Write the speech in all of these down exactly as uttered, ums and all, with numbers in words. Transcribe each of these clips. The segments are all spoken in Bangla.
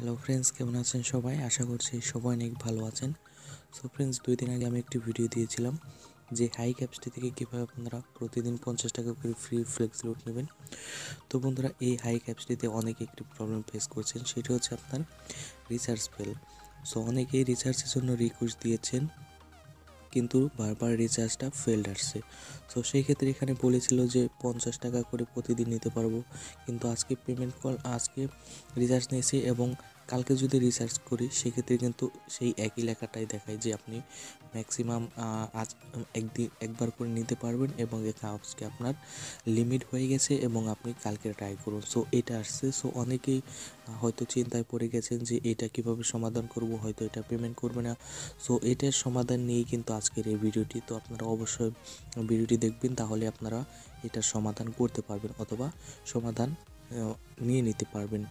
হ্যালো ফ্রেন্ডস, কেমন আছেন সবাই? আশা করছি সবাই অনেক ভালো আছেন। সো ফ্রেন্ডস, দুই দিন আগে আমি একটি ভিডিও দিয়েছিলাম যে হাইক অ্যাপসটি থেকে কীভাবে আপনারা প্রতিদিন পঞ্চাশ টাকা করে ফ্রি ফ্লেক্স লোড নেবেন। তো বন্ধুরা, এই হাইক অ্যাপসটিতে অনেকে একটি প্রবলেম ফেস করছেন, সেটা হচ্ছে আপনার রিচার্জ ফেল। সো অনেকেই রিচার্জের জন্য রিকোয়েস্ট দিয়েছেন, কিন্তু বারবার রিচার্জটা ফেলড আসছে। সো সেই ক্ষেত্রে এখানে বলেছিল যে পঞ্চাশ টাকা করে প্রতিদিন নিতে পারবো, কিন্তু আজকে পেমেন্ট কল আজকে রিচার্জ নিয়েছি এবং কালকে যদি রিচার্জ করি সেক্ষেত্রে কিন্তু সেই একই লেখাটাই দেখায় যে আপনি ম্যাক্সিমাম আজ একদিন একবার করে নিতে পারবেন এবং এটা আজকে আপনার লিমিট হয়ে গেছে এবং আপনি কালকে ট্রাই করুন। সো এটা আসছে। সো অনেকেই হয়তো চিন্তায় পড়ে গেছেন যে এটা কিভাবে সমাধান করব, হয়তো এটা পেমেন্ট করবে না। সো এটার সমাধান নিয়েই কিন্তু আজকের এই ভিডিওটি। তো আপনারা অবশ্যই ভিডিওটি দেখবেন, তাহলে আপনারা এটার সমাধান করতে পারবেন অথবা সমাধান নিয়ে নিতে পারবেন।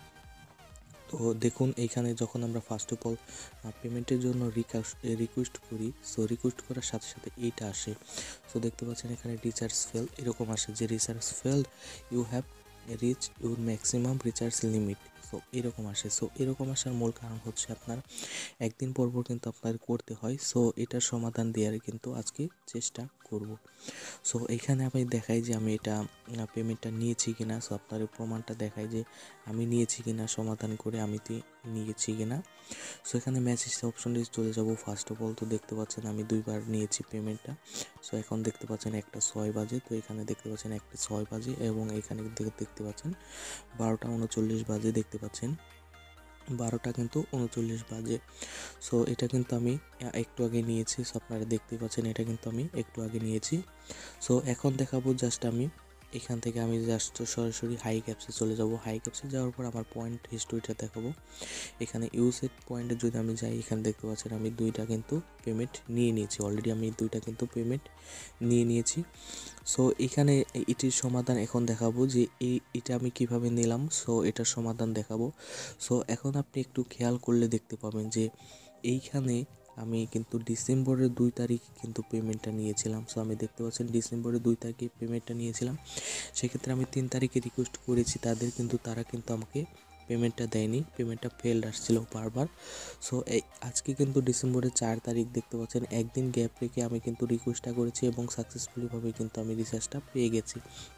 তো দেখুন, এইখানে যখন আমরা ফার্স্ট অফ অল পেমেন্টের জন্য রিকোয়েস্ট করি, সো রিকোয়েস্ট করার সাথে সাথে এইটা আসে। সো দেখতে পাচ্ছেন এখানে রিচার্জ ফেল এরকম আসে যে recharge failed, you have reach your maximum recharge limit. So এরকম আসে। সো এরকম আসার মূল কারণ হচ্ছে আপনার একদিন পর পর কিন্তু আপনার করতে হয়। সো এটার সমাধান দেওয়ার কিন্তু আজকে চেষ্টা করব। সো এখানে আমি দেখাই যে আমি এটা পেমেন্টটা নিয়েছি কিনা। সো আপনার প্রমাণটা দেখাই যে আমি নিয়েছি কিনা, সমাধান করে আমি নিয়েছি কিনা। সো এখানে মেসেজ অপশনে চলে যাব ফার্স্ট অফ অল। তো দেখতে পাচ্ছেন আমি দুইবার নিয়েছি পেমেন্টটা। সো এখন দেখতে পাচ্ছেন একটা ছয় বাজে। তো এখানে দেখতে পাচ্ছেন একটা ছয় বাজে এবং এখানে দেখতে পাচ্ছেন বারোটা উনচল্লিশ বাজে। দেখতে পাচ্ছেন বারোটা কিন্তু উনচল্লিশ বাজে। সো এটা কিন্তু আমি একটু আগে নিয়েছি। সো আপনারা দেখতে পাচ্ছেন এটা কিন্তু আমি একটু আগে নিয়েছি। সো এখন দেখাবো জাস্ট আমি এখান থেকে আমি জাস্ট সরাসরি হাইক অ্যাপসে চলে যাব। হাইক অ্যাপসে যাওয়ার পর আমার পয়েন্ট হিস্টোরিটা দেখাবো। এখানে ইউসেড পয়েন্টে যদি আমি যাই, এখানে দেখতে পাচ্ছেন আমি দুইটা কিন্তু পেমেন্ট নিয়ে নিয়েছি অলরেডি। আমি দুইটা কিন্তু পেমেন্ট নিয়ে নিয়েছি। সো এখানে এটির সমাধান এখন দেখাবো যে এই এটা আমি কিভাবে নিলাম। সো এটার সমাধান দেখাবো। সো এখন আপনি একটু খেয়াল করলে দেখতে পাবেন যে এইখানে আমি কিন্তু ডিসেম্বরের দুই তারিখ কিন্তু পেমেন্টটা নিয়েছিলাম। সো আমি দেখতে পাচ্ছেন ডিসেম্বরের দুই তারিখে পেমেন্টটা নিয়েছিলাম। সেক্ষেত্রে আমি তিন তারিখে রিকোয়েস্ট করেছি তাদের, কিন্তু তারা কিন্তু আমাকে পেমেন্টটা দেয়নি, পেমেন্টটা ফেলড আসছিল বারবার। সো এই আজকে কিন্তু ডিসেম্বরের চার তারিখ দেখতে পাচ্ছেন একদিন গ্যাপ রেখে আমি কিন্তু রিকোয়েস্টটা করেছি এবং সাকসেসফুলিভাবে কিন্তু আমি রিচার্জটা পেয়ে গেছি।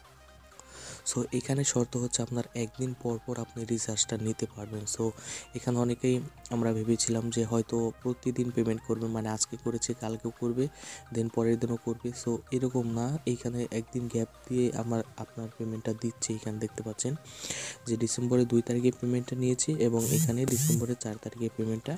সো এখানে শর্ত হচ্ছে আপনার একদিন পর পর আপনি রিচার্জটা নিতে পারবেন। সো এখানে অনেকেই আমরা ভেবেছিলাম যে হয়তো প্রতিদিন পেমেন্ট করবে, মানে আজকে করেছে কালকেও করবে, দেন পরের দিনও করবে। সো এরকম না, এইখানে একদিন গ্যাপ দিয়ে আমার আপনার পেমেন্টটা দিচ্ছে। এখানে দেখতে পাচ্ছেন যে ডিসেম্বরের দুই তারিখে পেমেন্টটা নিয়েছি এবং এখানে ডিসেম্বরের চার তারিখে পেমেন্টটা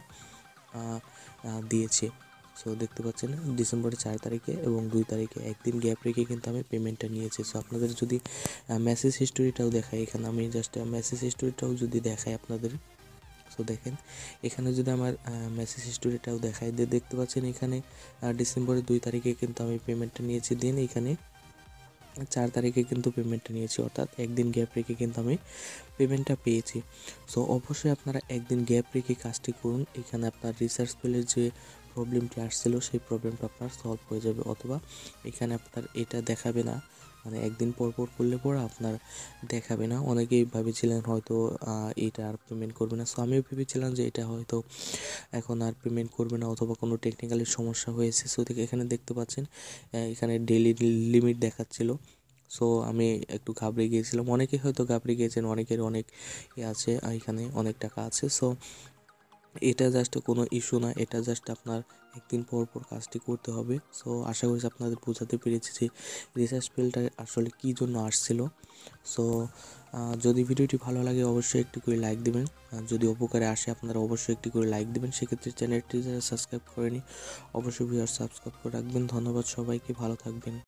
দিয়েছে। সো দেখতে পাচ্ছেন ডিসেম্বরের চার তারিখে এবং দুই তারিখে একদিন গ্যাপ রেখে কিন্তু আমি পেমেন্টটা নিয়েছি। সো আপনাদের যদি মেসেজ হিস্টোরিটাও দেখাই, এখানে আমি জাস্ট মেসেজ হিস্টোরিটাও যদি দেখাই আপনাদের, সো দেখেন এখানে যদি আমার মেসেজ হিস্টোরিটাও দেখাই, দিয়ে দেখতে পাচ্ছেন এখানে ডিসেম্বরের দুই তারিখে কিন্তু আমি পেমেন্টটা নিয়েছি, দিন এখানে চার তারিখে কিন্তু পেমেন্টটা নিয়েছি, অর্থাৎ একদিন গ্যাপ রেখে কিন্তু আমি পেমেন্টটা পেয়েছি। সো অবশ্যই আপনারা একদিন গ্যাপ রেখে কাজটি করুন। এখানে আপনার রিচার্জ ফেলের যে প্রবলেমটি আসছিল সেই প্রবলেমটা আপনার সলভ হয়ে যাবে, অথবা এখানে আপনার এটা দেখাবে না, মানে একদিন পর পর করলে পর আপনার দেখাবে না। অনেকেই ভেবেছিলেন হয়তো এটা আর পেমেন্ট করবে না। সো আমিও ভেবেছিলাম যে এটা হয়তো এখন আর পেমেন্ট করবে না অথবা কোনো টেকনিক্যালি সমস্যা হয়েছে। সো এখানে দেখতে পাচ্ছেন এখানে ডেইলি লিমিট দেখাচ্ছিল। সো আমি একটু ঘাবড়ে গিয়েছিলাম, অনেকে হয়তো ঘাবড়ে গিয়েছেন, অনেকের অনেক ই আছে, এখানে অনেক টাকা আছে। সো এটা জাস্ট কোনো ইস্যু না, এটা জাস্ট আপনার একদিন পর পর কাজটি করতে হবে। সো আশা করি আপনাদের বোঝাতে পেরেছি যে রিচার্জ বিলটা আসলে কী জন্য আসছিল। সো যদি ভিডিওটি ভালো লাগে অবশ্যই একটি করে লাইক দেবেন, যদি উপকারে আসে আপনারা অবশ্যই একটি করে লাইক দেবেন। সেক্ষেত্রে চ্যানেলটি যারা সাবস্ক্রাইব করেনি অবশ্যই ভিডিও সাবস্ক্রাইব করে রাখবেন। ধন্যবাদ সবাইকে, ভালো থাকবেন।